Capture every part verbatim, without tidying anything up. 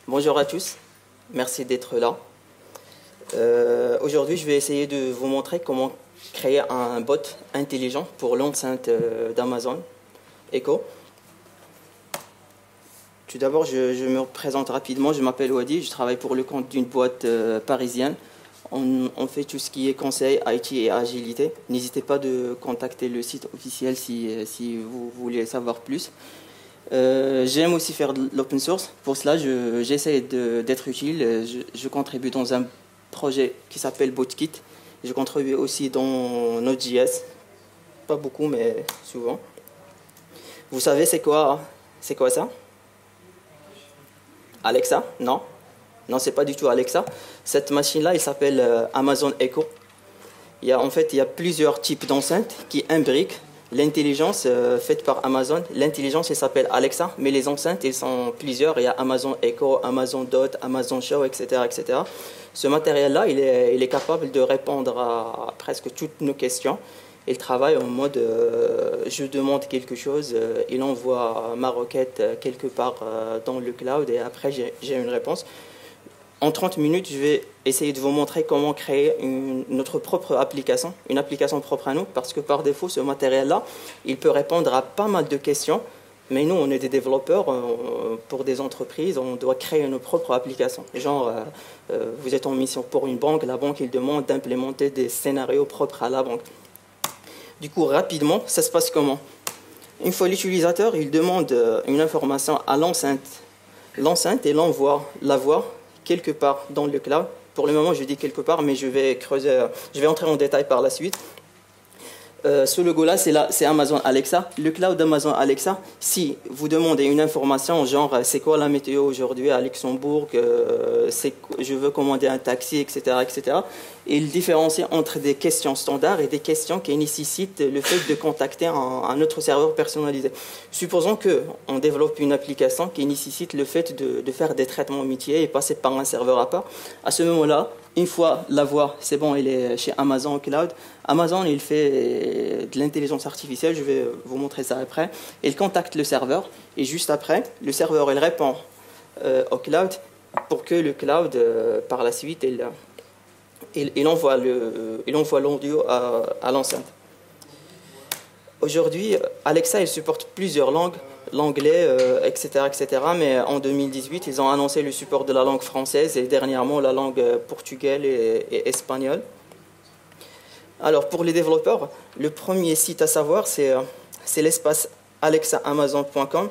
Bonjour à tous, merci d'être là. Euh, Aujourd'hui, je vais essayer de vous montrer comment créer un bot intelligent pour l'enceinte euh, d'Amazon Echo. Tout d'abord, je, je me présente rapidement. Je m'appelle Wadi, je travaille pour le compte d'une boîte euh, parisienne. On, on fait tout ce qui est conseil, I T et agilité. N'hésitez pas de contacter le site officiel si, si vous voulez savoir plus. Euh, J'aime aussi faire de l'open source. Pour cela, j'essaie je, d'être utile. Je, je contribue dans un projet qui s'appelle BotKit. Je contribue aussi dans Node.js. Pas beaucoup, mais souvent. Vous savez, c'est quoi, c'est quoi ça? Alexa? Non. Non, c'est pas du tout Alexa. Cette machine-là, elle s'appelle euh, Amazon Echo. Il y a, en fait, il y a plusieurs types d'enceintes qui imbriquent l'intelligence euh, faite par Amazon. L'intelligence, elle s'appelle Alexa, mais les enceintes, elles sont plusieurs. Il y a Amazon Echo, Amazon Dot, Amazon Show, et cetera, et cetera. Ce matériel-là, il est, il est capable de répondre à, à presque toutes nos questions. Il travaille en mode euh, je demande quelque chose, euh, il envoie ma requête euh, quelque part euh, dans le cloud et après j'ai une réponse. En trente minutes, je vais essayer de vous montrer comment créer une, notre propre application, une application propre à nous, parce que par défaut, ce matériel-là, il peut répondre à pas mal de questions, mais nous, on est des développeurs, on, pour des entreprises, on doit créer nos propres applications. Genre, euh, euh, vous êtes en mission pour une banque, la banque, il demande d'implémenter des scénarios propres à la banque. Du coup, rapidement, ça se passe comment? Une fois l'utilisateur, il demande une information à l'enceinte. L'enceinte, elle envoie la voix quelque part dans le cloud. Pour le moment, je dis quelque part, mais je vais creuser, je vais entrer en détail par la suite. Euh, ce logo-là, c'est Amazon Alexa. Le cloud d'Amazon Alexa, si vous demandez une information, genre c'est quoi la météo aujourd'hui à Luxembourg, euh, je veux commander un taxi, et cetera, et cetera, il différencie entre des questions standards et des questions qui nécessitent le fait de contacter un, un autre serveur personnalisé. Supposons qu'on développe une application qui nécessite le fait de, de faire des traitements métiers et passer par un serveur à part. À ce moment-là, une fois la voix, c'est bon, elle est chez Amazon Cloud. Amazon, il fait de l'intelligence artificielle, je vais vous montrer ça après. Il contacte le serveur et juste après, le serveur, il répond euh, au cloud pour que le cloud, euh, par la suite, il, il, il envoie l'audio à, à l'enceinte. Aujourd'hui, Alexa, il supporte plusieurs langues, l'anglais, euh, et cetera, et cetera. Mais en deux mille dix-huit, ils ont annoncé le support de la langue française et dernièrement la langue portugaise et, et espagnole. Alors, pour les développeurs, le premier site à savoir, c'est l'espace alexa amazon point com.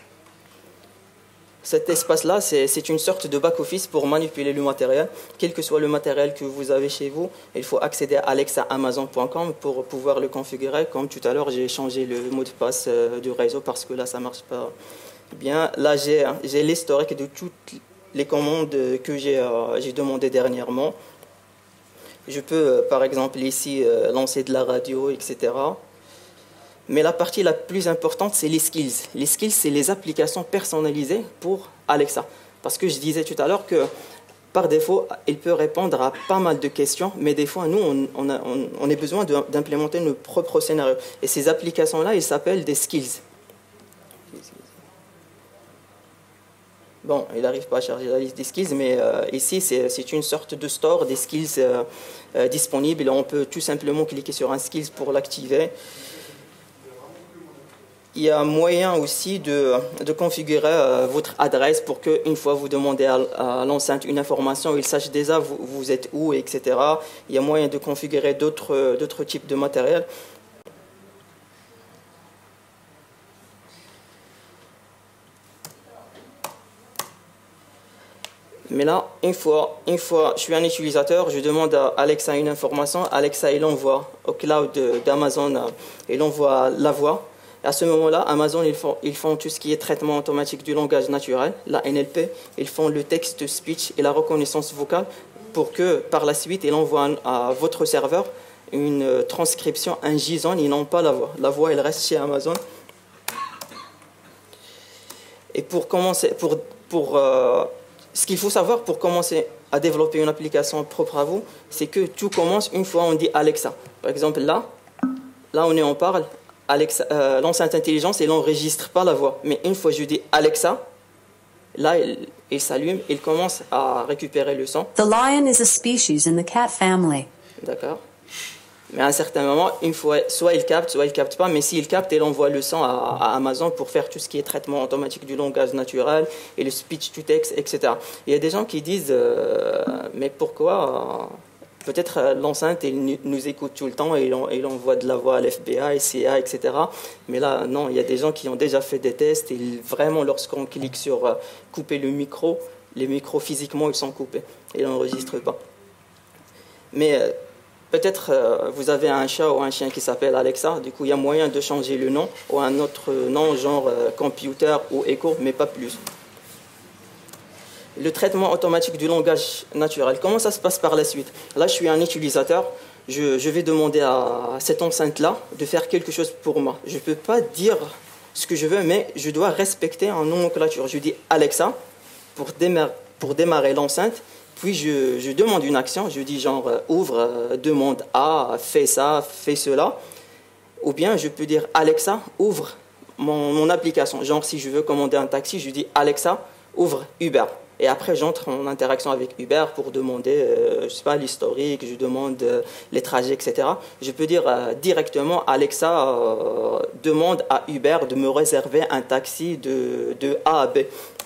Cet espace-là, c'est une sorte de back-office pour manipuler le matériel. Quel que soit le matériel que vous avez chez vous, il faut accéder à alexa amazon point com pour pouvoir le configurer. Comme tout à l'heure, j'ai changé le mot de passe du réseau parce que là, ça ne marche pas bien. Là, j'ai l'historique de toutes les commandes que j'ai euh, demandées dernièrement. Je peux, euh, par exemple, ici, euh, lancer de la radio, et cetera. Mais la partie la plus importante, c'est les skills. Les skills, c'est les applications personnalisées pour Alexa. Parce que je disais tout à l'heure que, par défaut, il peut répondre à pas mal de questions, mais des fois, nous, on, on a, on, on a besoin d'implémenter nos propres scénarios. Et ces applications-là, elles s'appellent des skills. Bon, il n'arrive pas à charger la liste des skills, mais euh, ici, c'est une sorte de store des skills euh, euh, disponibles. On peut tout simplement cliquer sur un skills pour l'activer. Il y a moyen aussi de, de configurer euh, votre adresse pour qu'une fois vous demandez à, à l'enceinte une information, il sache déjà vous, vous êtes où, et cetera. Il y a moyen de configurer d'autres d'autres types de matériel. Mais là, une fois, une fois, je suis un utilisateur, je demande à Alexa une information. Alexa, il envoie au cloud d'Amazon, il envoie la voix. À ce moment-là, Amazon, ils font, ils font tout ce qui est traitement automatique du langage naturel, la N L P. Ils font le text-speech et la reconnaissance vocale pour que, par la suite, ils envoient à votre serveur une transcription, un JSON, ils n'ont pas la voix. La voix, elle reste chez Amazon. Et pour commencer, pour... pour euh, ce qu'il faut savoir pour commencer à développer une application propre à vous, c'est que tout commence une fois on dit Alexa. Par exemple, là, là on est en parle, euh, l'enceinte intelligence, elle n'enregistre pas la voix. Mais une fois je dis Alexa, Là, il, il s'allume, il commence à récupérer le son. The lion is a species in the cat family. D'accord. Mais à un certain moment, une fois, soit il capte, soit il capte pas. Mais s'il capte, il envoie le son à, à Amazon pour faire tout ce qui est traitement automatique du langage naturel et le speech to text, et cetera. Il y a des gens qui disent, euh, mais pourquoi euh, peut-être euh, l'enceinte, il nous écoute tout le temps et il, en, il envoie de la voix à l'F B I, C I A, et cetera. Mais là, non, il y a des gens qui ont déjà fait des tests et vraiment, lorsqu'on clique sur euh, couper le micro, les micros physiquement, ils sont coupés. Ils n'enregistrent pas. Mais euh, peut-être euh, vous avez un chat ou un chien qui s'appelle Alexa, du coup il y a moyen de changer le nom ou un autre nom genre euh, computer ou Echo, mais pas plus. Le traitement automatique du langage naturel, comment ça se passe par la suite? Là je suis un utilisateur, je, je vais demander à cette enceinte-là de faire quelque chose pour moi. Je ne peux pas dire ce que je veux, mais je dois respecter un nomenclature. Je dis Alexa pour démarrer, pour démarrer l'enceinte. Puis je, je demande une action, je dis genre euh, ouvre, euh, demande A, fais ça, fais cela. Ou bien je peux dire Alexa, ouvre mon, mon application. Genre si je veux commander un taxi, je dis Alexa, ouvre Uber. Et après j'entre en interaction avec Uber pour demander, euh, je sais pas, l'historique, je demande euh, les trajets, et cetera. Je peux dire euh, directement Alexa, euh, demande à Uber de me réserver un taxi de, de A à B.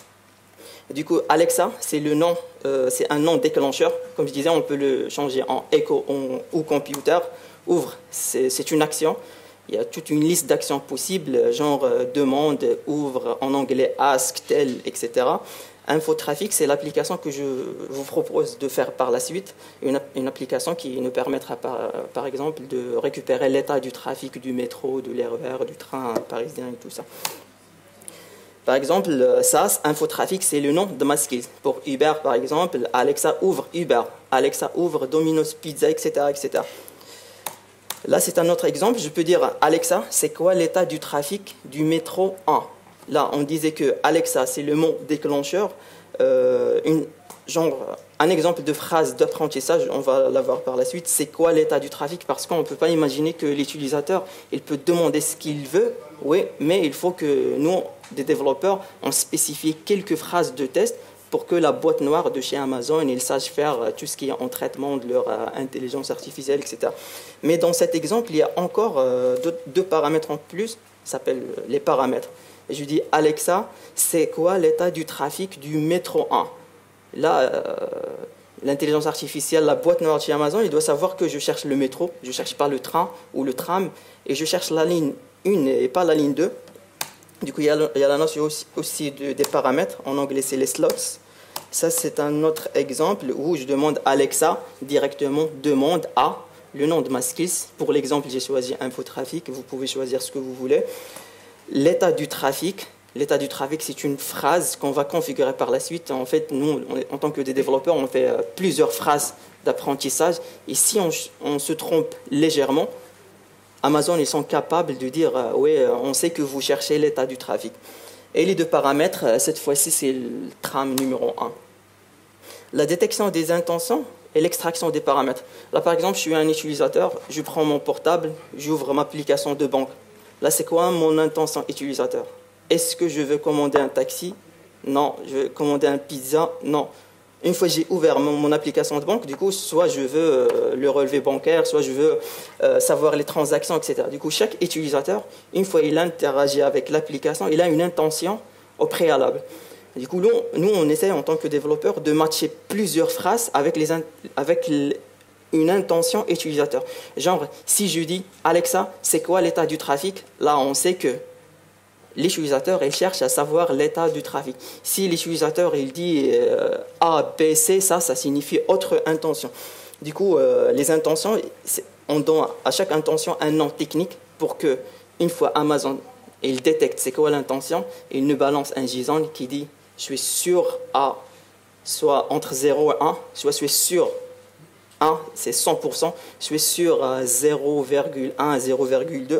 Du coup, Alexa, c'est le nom, euh, c'est un nom déclencheur. Comme je disais, on peut le changer en Echo ou computer. Ouvre, c'est une action. Il y a toute une liste d'actions possibles, genre euh, demande, ouvre, en anglais ask, tell, et cetera. Infotrafic, c'est l'application que je vous propose de faire par la suite. Une, une application qui nous permettra, par, par exemple, de récupérer l'état du trafic du métro, de l'R E R, du train parisien et tout ça. Par exemple, S A S, Infotrafic, c'est le nom de ma skill. Pour Uber, par exemple, Alexa ouvre Uber, Alexa ouvre Domino's Pizza, et cetera, et cetera. Là, c'est un autre exemple. Je peux dire, Alexa, c'est quoi l'état du trafic du métro un? Là, on disait que Alexa, c'est le mot déclencheur. Euh, une, genre, un exemple de phrase d'apprentissage, on va l'avoir par la suite, c'est quoi l'état du trafic? Parce qu'on ne peut pas imaginer que l'utilisateur, il peut demander ce qu'il veut, oui, mais il faut que nous, des développeurs, on spécifie quelques phrases de test pour que la boîte noire de chez Amazon, ils sachent faire tout ce qui est en traitement de leur euh, intelligence artificielle, et cetera. Mais dans cet exemple, il y a encore euh, deux, deux paramètres en plus, ça s'appelle les paramètres. Et je dis, Alexa, c'est quoi l'état du trafic du métro un? Là, euh, l'intelligence artificielle, la boîte noire de chez Amazon, il doit savoir que je cherche le métro, je ne cherche pas le train ou le tram, et je cherche la ligne un et pas la ligne deux. Du coup, il y a, le, il y a la notion aussi, aussi de, des paramètres. En anglais, c'est les slots. Ça, c'est un autre exemple où je demande Alexa directement, demande à le nom de ma skills. Pour l'exemple, j'ai choisi Infotrafic. Vous pouvez choisir ce que vous voulez. L'état du trafic. L'état du trafic, c'est une phrase qu'on va configurer par la suite. En fait, nous, on, en tant que des développeurs, on fait euh, plusieurs phrases d'apprentissage. Et si on, on se trompe légèrement, Amazon, ils sont capables de dire euh, « oui, on sait que vous cherchez l'état du trafic ». Et les deux paramètres, euh, cette fois-ci, c'est le tram numéro un. La détection des intentions et l'extraction des paramètres. Là, par exemple, je suis un utilisateur, je prends mon portable, j'ouvre ma application de banque. Là, c'est quoi mon intention utilisateur? Est-ce que je veux commander un taxi? Non. Je veux commander un pizza? Non. Une fois que j'ai ouvert mon, mon application de banque, du coup, soit je veux euh, le relevé bancaire, soit je veux euh, savoir les transactions, et cetera. Du coup, chaque utilisateur, une fois qu'il interagit avec l'application, il a une intention au préalable. Du coup, nous, nous, on essaie en tant que développeur de matcher plusieurs phrases avec, les, avec les, une intention utilisateur. Genre, si je dis « Alexa, c'est quoi l'état du trafic ?» Là, on sait que l'utilisateur, il cherche à savoir l'état du trafic. Si l'utilisateur, il dit euh, A, B, C, ça, ça signifie autre intention. Du coup, euh, les intentions, on donne à chaque intention un nom technique pour que, une fois Amazon, il détecte c'est quoi l'intention, il nous balance un JSON qui dit « je suis sûr à soit entre zéro et un, soit je suis sûr un, c'est cent pour cent, je suis sûr à zéro virgule un à zéro virgule deux ».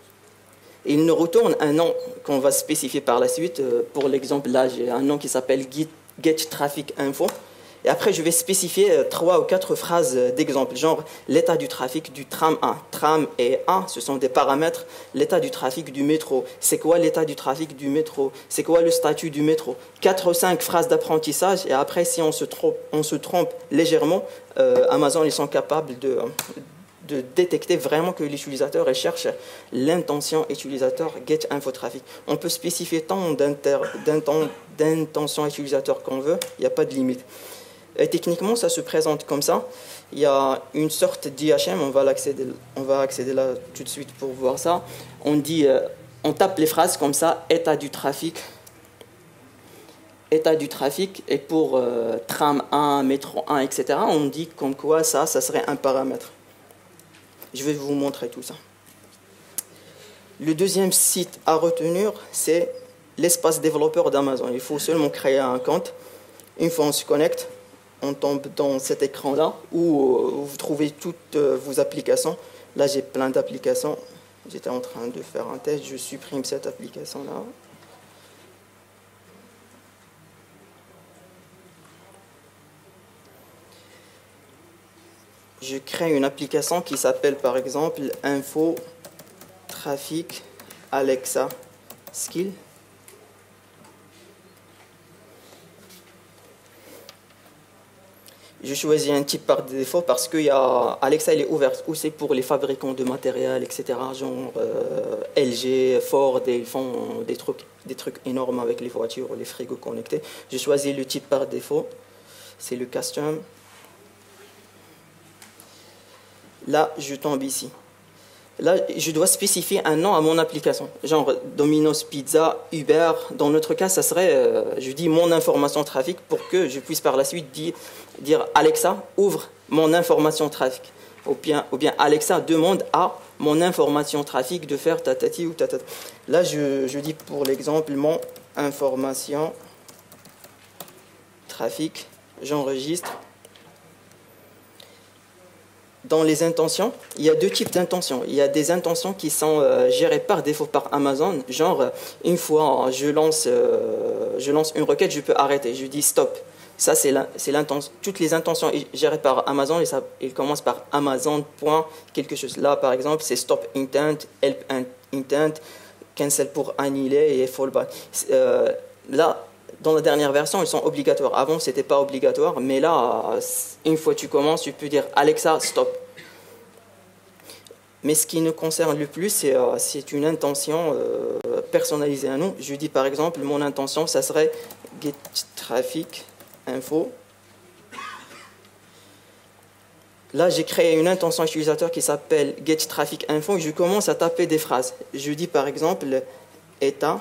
Il nous retourne un nom qu'on va spécifier par la suite. Pour l'exemple, là, j'ai un nom qui s'appelle Get Traffic Info. Et après, je vais spécifier trois ou quatre phrases d'exemple, genre l'état du trafic du tram un. Tram et un, ce sont des paramètres. L'état du trafic du métro. C'est quoi l'état du trafic du métro? C'est quoi le statut du métro? Quatre ou cinq phrases d'apprentissage. Et après, si on se trompe, on se trompe légèrement, euh, Amazon, ils sont capables de... de détecter vraiment que l'utilisateur cherche l'intention utilisateur get info trafic. On peut spécifier tant d'intention utilisateur qu'on veut, il n'y a pas de limite. Et techniquement, ça se présente comme ça. Il y a une sorte d'I H M, on va l'accéder, on va accéder là tout de suite pour voir ça. On dit, euh, on tape les phrases comme ça, état du trafic, état du trafic, et pour euh, tram un, métro un, et cetera, on dit comme quoi ça, ça serait un paramètre. Je vais vous montrer tout ça. Le deuxième site à retenir, c'est l'espace développeur d'Amazon. Il faut seulement créer un compte. Une fois on se connecte, on tombe dans cet écran-là où vous trouvez toutes vos applications. Là, j'ai plein d'applications. J'étais en train de faire un test. Je supprime cette application-là. Je crée une application qui s'appelle par exemple Info Trafic Alexa Skill. Je choisis un type par défaut parce que y a, Alexa elle est ouverte aussi pour les fabricants de matériel, et cetera. Genre euh, L G, Ford, ils font des trucs, des trucs énormes avec les voitures, les frigos connectés. Je choisis le type par défaut, c'est le custom. Là, je tombe ici. Là, je dois spécifier un nom à mon application. Genre Domino's Pizza, Uber. Dans notre cas, ça serait, euh, je dis mon information trafic pour que je puisse par la suite dire, dire Alexa, ouvre mon information trafic. Ou bien, ou bien Alexa, demande à mon information trafic de faire tatati ou tatata. Là, je, je dis pour l'exemple mon information trafic. J'enregistre. Dans les intentions, il y a deux types d'intentions. Il y a des intentions qui sont euh, gérées par défaut par Amazon. Genre, une fois je lance, euh, je lance une requête, je peux arrêter. Je dis stop. Ça, c'est l'intention. Toutes les intentions gérées par Amazon, et ça, ils commencent par Amazon. Point, quelque chose. Là, par exemple, c'est stop intent, help intent, cancel pour annuler et fallback. Euh, là, dans la dernière version, ils sont obligatoires. Avant, ce n'était pas obligatoire, mais là, une fois que tu commences, tu peux dire Alexa, stop. Mais ce qui nous concerne le plus, c'est euh, une intention euh, personnalisée à nous. Je dis par exemple, mon intention, ça serait get traffic info. Là, j'ai créé une intention utilisateur qui s'appelle get traffic info. Je commence à taper des phrases. Je dis par exemple état.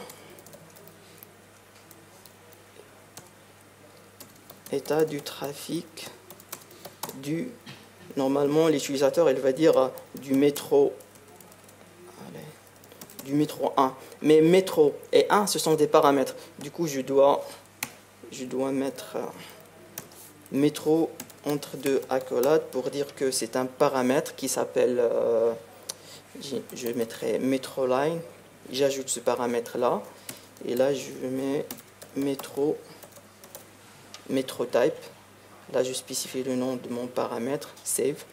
État du trafic du... Normalement, l'utilisateur, il va dire du métro... Allez, du métro un. Mais métro et un, ce sont des paramètres. Du coup, je dois, je dois mettre métro entre deux accolades pour dire que c'est un paramètre qui s'appelle... Euh, je mettrai métro line. J'ajoute ce paramètre-là. Et là, je mets métro... Metro type, là je spécifie le nom de mon paramètre, save.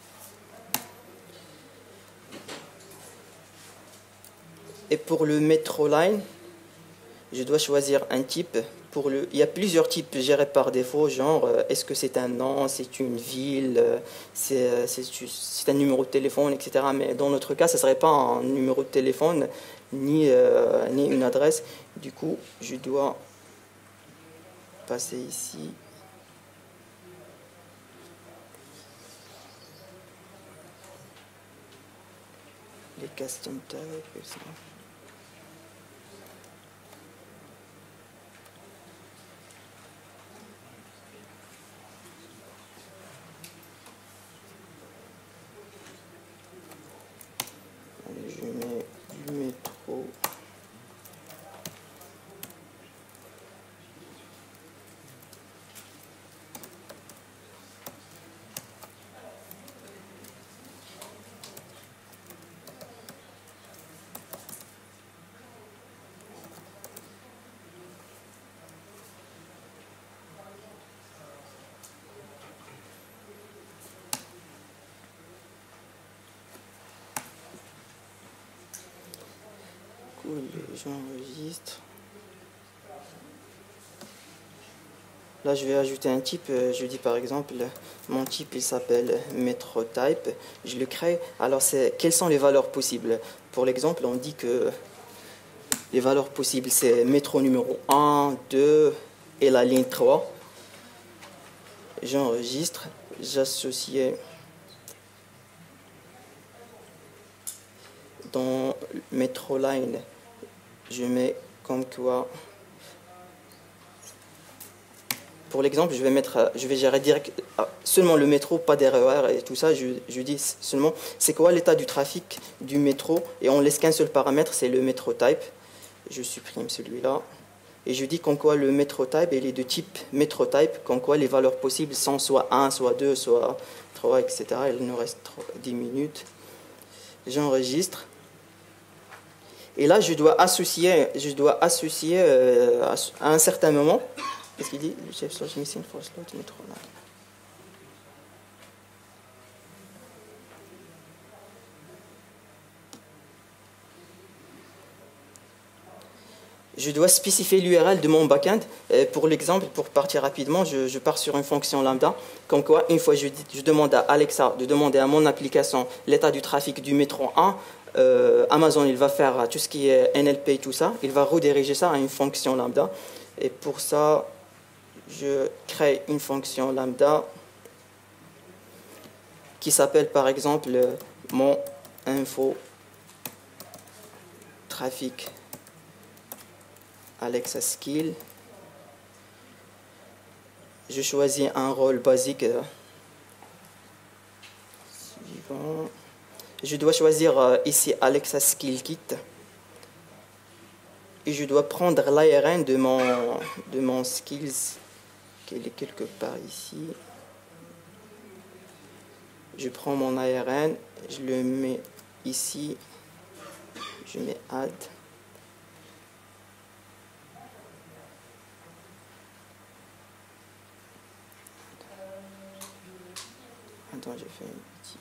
Et pour le metro line, je dois choisir un type. Pour le, il y a plusieurs types gérés par défaut, genre est-ce que c'est un nom, c'est une ville, c'est un numéro de téléphone, et cetera. Mais dans notre cas, ce ne serait pas un numéro de téléphone ni, euh, ni une adresse. Du coup, je dois passer ici. Les custom tags, ça. Je mets du métro. coup, j'enregistre. Là, je vais ajouter un type. Je dis par exemple, mon type, il s'appelle MetroType. Je le crée. Alors, quelles sont les valeurs possibles? Pour l'exemple, on dit que les valeurs possibles, c'est métro numéro un, deux et la ligne trois. J'enregistre. J'associe dans métro line. Je mets comme quoi. Pour l'exemple, je vais mettre, je vais gérer direct seulement le métro, pas des R E R et tout ça. Je, je dis seulement c'est quoi l'état du trafic du métro et on laisse qu'un seul paramètre, c'est le MetroType. Je supprime celui-là et je dis qu'en quoi le MetroType il est de type MetroType, qu'en quoi les valeurs possibles sont soit un, soit deux, soit trois, et cetera. Il nous reste dix minutes. J'enregistre. Et là, je dois associer, je dois associer euh, à un certain moment. Qu'est-ce qu'il dit? Le chef search missing for slot metro line. Je dois spécifier l'U R L de mon backend. Pour l'exemple, pour partir rapidement, je, je pars sur une fonction lambda. Comme quoi, une fois je, je demande à Alexa de demander à mon application l'état du trafic du métro un, euh, Amazon il va faire tout ce qui est N L P et tout ça. Il va rediriger ça à une fonction lambda. Et pour ça, je crée une fonction lambda qui s'appelle par exemple mon info trafic Alexa skill. Je choisis un rôle basique suivant. Je dois choisir ici Alexa skill kit et je dois prendre l'A R N de mon de mon skills qui est quelque part ici. Je prends mon A R N, je le mets ici, je mets add. Attends, j'ai fait un petit.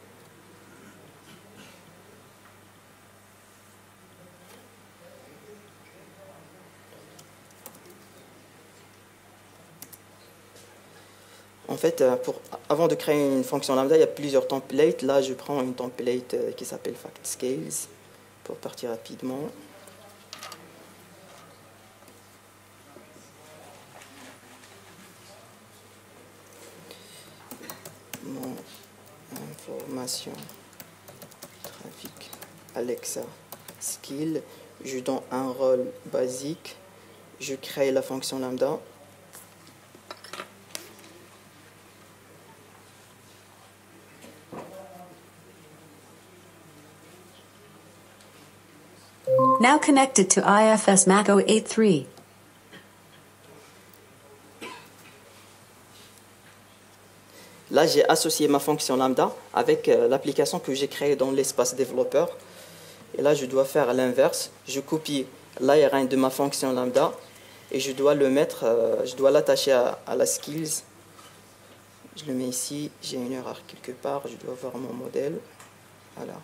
En fait, pour, avant de créer une fonction lambda, il y a plusieurs templates. Là, je prends une template qui s'appelle FactScales pour partir rapidement. Mon information trafic Alexa skill. Je donne un rôle basique. Je crée la fonction lambda. Now connected to I F S Mac zéro huit trois. Là, j'ai associé ma fonction lambda avec euh, l'application que j'ai créée dans l'espace développeur. Et là, je dois faire l'inverse. Je copie l'A R N de ma fonction lambda et je dois le mettre, euh, je dois l'attacher à, à la skills. Je le mets ici. J'ai une erreur quelque part. Je dois voir mon modèle. Voilà.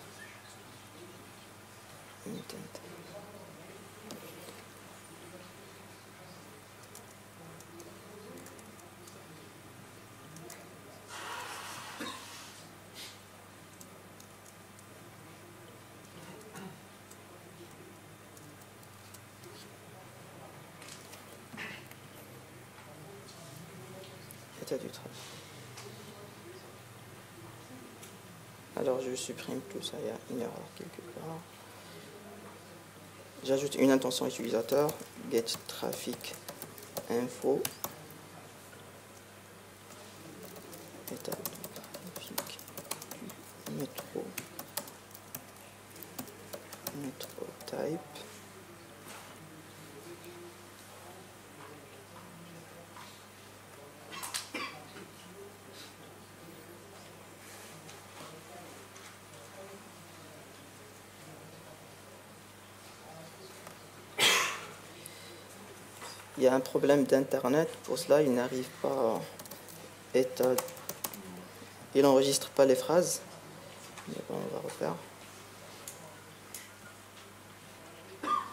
État du travail. Alors je supprime tout ça, il y a une erreur quelque part. J'ajoute une intention utilisateur, get traffic info. État du trafic du métro. Métro type. Il y a un problème d'internet, pour cela il n'arrive pas à état. Il n'enregistre pas les phrases. Mais bon, on va refaire.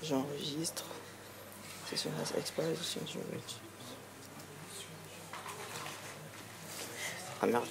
j'enregistre. Session has expired. Ah merde.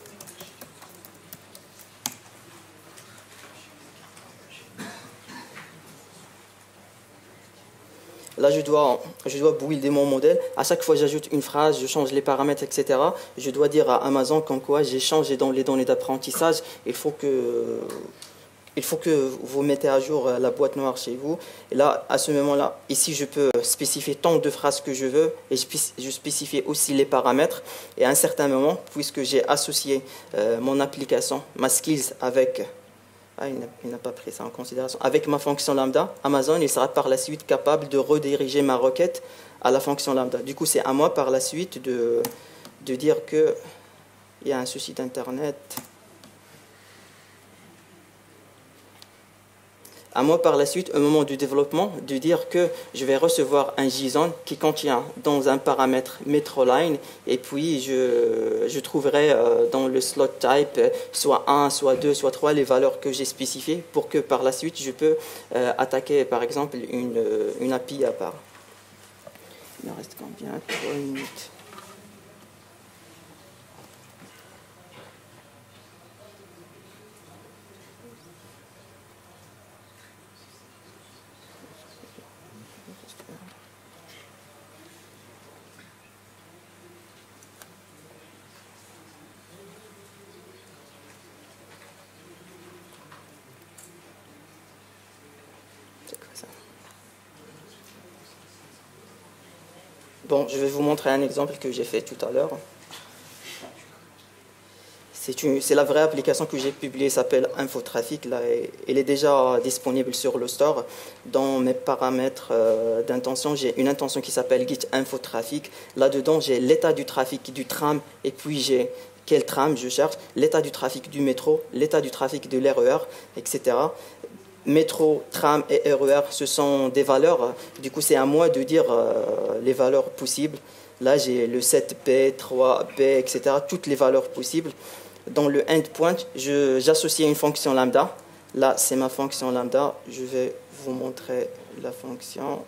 Là, je dois, je dois builder mon modèle. À chaque fois, j'ajoute une phrase, je change les paramètres, et cetera. Je dois dire à Amazon comme quoi j'ai changé dans les données d'apprentissage. Il faut que, il faut que vous mettez à jour la boîte noire chez vous. Et là, à ce moment-là, ici, je peux spécifier tant de phrases que je veux et je spécifie aussi les paramètres. Et à un certain moment, puisque j'ai associé euh, mon application, ma skills avec... Ah, il n'a pas pris ça en considération. Avec ma fonction lambda, Amazon il sera par la suite capable de rediriger ma requête à la fonction lambda. Du coup, c'est à moi par la suite de, de dire qu'il y a un souci d'Internet. À moi par la suite, au moment du développement, de dire que je vais recevoir un JSON qui contient dans un paramètre metroline et puis je, je trouverai dans le slot type soit un, soit deux, soit trois les valeurs que j'ai spécifiées pour que par la suite je peux attaquer par exemple une, une A P I à part. Il me reste combien? trois minutes. Bon, je vais vous montrer un exemple que j'ai fait tout à l'heure. C'est la vraie application que j'ai publiée, s'appelle Infotrafic. Là, elle est déjà disponible sur le store. Dans mes paramètres euh, d'intention, j'ai une intention qui s'appelle Git Infotrafic. Là-dedans, j'ai l'état du trafic du tram et puis j'ai quel tram je cherche, l'état du trafic du métro, l'état du trafic de l'R E R, et cetera. Métro, tram et R E R, ce sont des valeurs. Du coup, c'est à moi de dire euh, les valeurs possibles. Là, j'ai le sept P, trois P, et cetera. Toutes les valeurs possibles. Dans le endpoint, j'associe une fonction lambda. Là, c'est ma fonction lambda. Je vais vous montrer la fonction.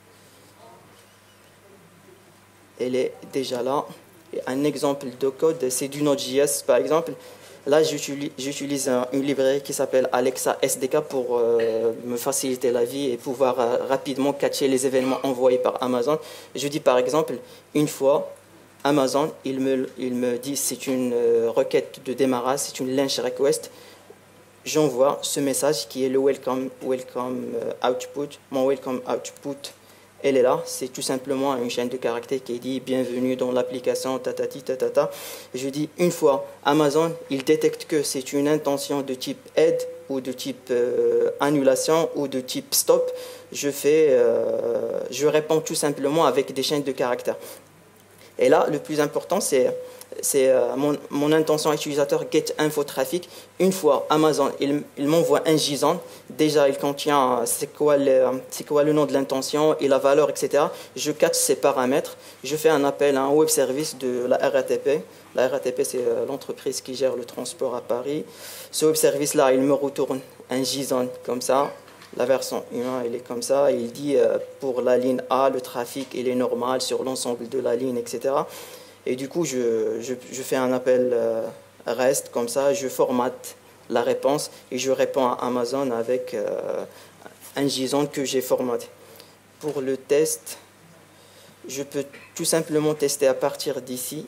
Elle est déjà là. Et un exemple de code, c'est du Node.js, par exemple. Là, j'utilise une librairie qui s'appelle Alexa S D K pour euh, me faciliter la vie et pouvoir euh, rapidement catcher les événements envoyés par Amazon. Je dis par exemple, une fois, Amazon, il me, il me dit c'est une euh, requête de démarrage, c'est une launch request. J'envoie ce message qui est le welcome, welcome output. Mon welcome output, elle est là. C'est tout simplement une chaîne de caractères qui dit bienvenue dans l'application tatati tatata. Je dis une fois Amazon, il détecte que c'est une intention de type add ou de type euh, annulation ou de type stop. Je fais, euh, je réponds tout simplement avec des chaînes de caractères. Et là, le plus important, c'est c'est euh, mon, mon intention utilisateur get info trafic. Une fois Amazon, il, il m'envoie un JSON. Déjà, il contient c'est quoi, c'est quoi le nom de l'intention et la valeur, et cetera. Je catch ces paramètres. Je fais un appel à un web service de la R A T P. La R A T P, c'est euh, l'entreprise qui gère le transport à Paris. Ce web service-là, il me retourne un JSON comme ça. La version un, elle est comme ça. Il dit euh, pour la ligne A, le trafic il est normal sur l'ensemble de la ligne, et cetera. Et du coup, je, je, je fais un appel euh, REST comme ça, je formate la réponse et je réponds à Amazon avec euh, un JSON que j'ai formaté. Pour le test, je peux tout simplement tester à partir d'ici.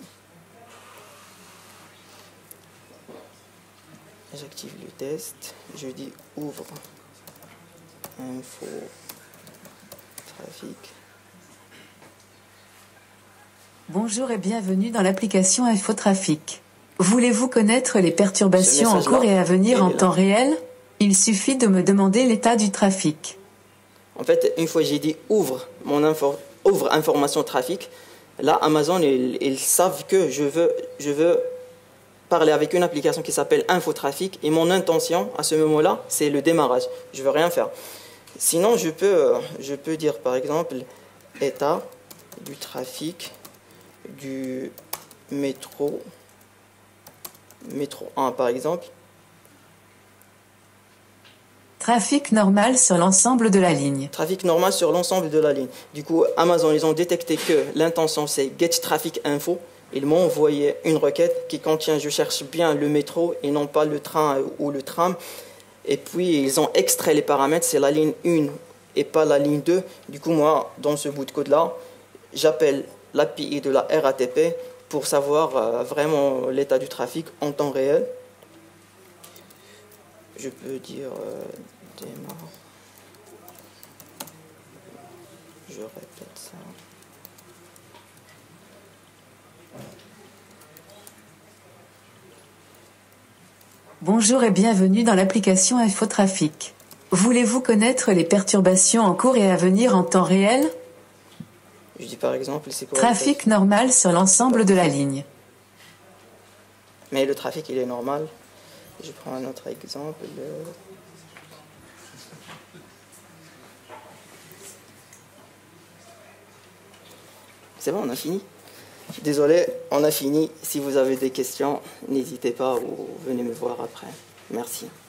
J'active le test, je dis ouvre info trafic. Bonjour et bienvenue dans l'application Infotrafic. Voulez-vous connaître les perturbations en cours et à venir en temps réel? Il suffit de me demander l'état du trafic. En fait, une fois j'ai dit ouvre mon info, ouvre information trafic, là Amazon ils, ils savent que je veux, je veux parler avec une application qui s'appelle Infotrafic et mon intention à ce moment-là c'est le démarrage. Je veux rien faire. Sinon je peux, je peux dire par exemple état du trafic du métro, métro un par exemple. Trafic normal sur l'ensemble de la ligne. Trafic normal sur l'ensemble de la ligne. Du coup, Amazon, ils ont détecté que l'intention, c'est get traffic info. Ils m'ont envoyé une requête qui contient, je cherche bien le métro et non pas le train ou le tram. Et puis, ils ont extrait les paramètres, c'est la ligne un et pas la ligne deux. Du coup, moi, dans ce bout de code-là, j'appelle l'A P I de la R A T P pour savoir euh, vraiment l'état du trafic en temps réel. Je peux dire euh, démarre. Je répète ça. Bonjour et bienvenue dans l'application Infotrafic. Voulez-vous connaître les perturbations en cours et à venir en temps réel? Je dis par exemple, c'est quoi? Trafic normal sur l'ensemble de la ligne. Mais le trafic, il est normal. Je prends un autre exemple. C'est bon, on a fini. Désolé, on a fini. Si vous avez des questions, n'hésitez pas ou venez me voir après. Merci.